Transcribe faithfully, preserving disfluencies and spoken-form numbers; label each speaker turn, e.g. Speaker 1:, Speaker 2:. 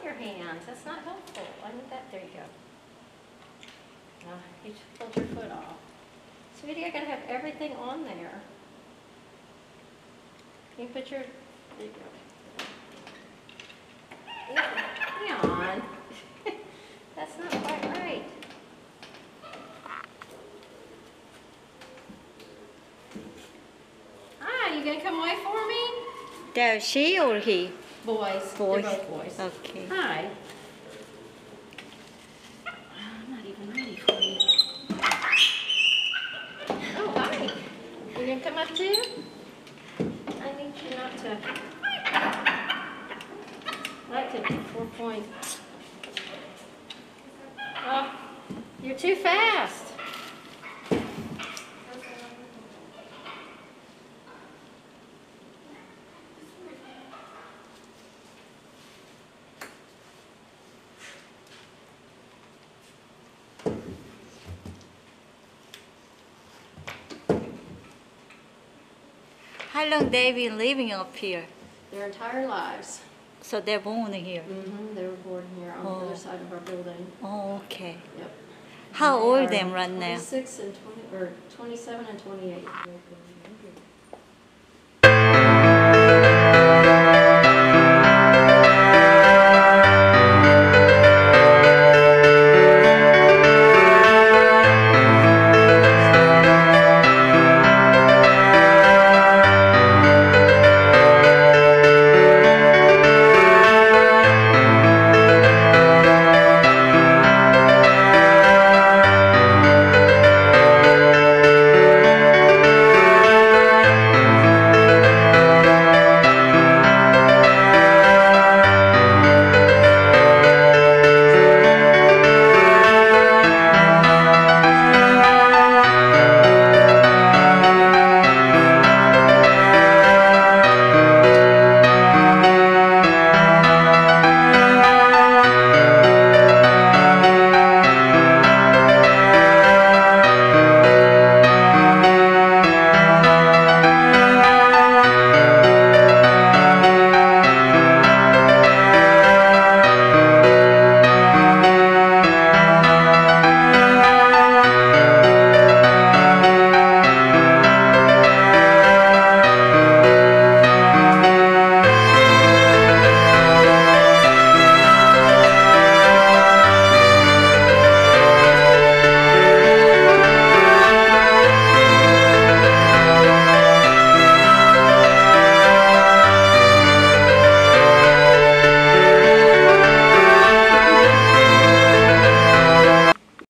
Speaker 1: both your hands. That's not helpful. I need that. There you go. Oh, you just pulled your foot off. Sweetie, I gotta have everything on there. Can you put your, there you go. Hang on. That's not quite right. Hi, you gonna come away for me?
Speaker 2: There, she or he?
Speaker 1: Boys.
Speaker 2: Boys.
Speaker 1: They're both boys.
Speaker 2: Okay.
Speaker 1: Hi. I'm not even ready for you. Oh, hi. You gonna come up too? I need you not to. I like to four point. Oh, you're too fast.
Speaker 2: How long they been living up here?
Speaker 1: Their entire lives.
Speaker 2: So they're born here?
Speaker 1: Mm-hmm. They were born here on
Speaker 2: Oh.
Speaker 1: the other side of our building.
Speaker 2: Oh, okay.
Speaker 1: Yep.
Speaker 2: How
Speaker 1: They
Speaker 2: old
Speaker 1: are
Speaker 2: them right now?
Speaker 1: twenty-six and twenty, or twenty-seven and twenty-eight.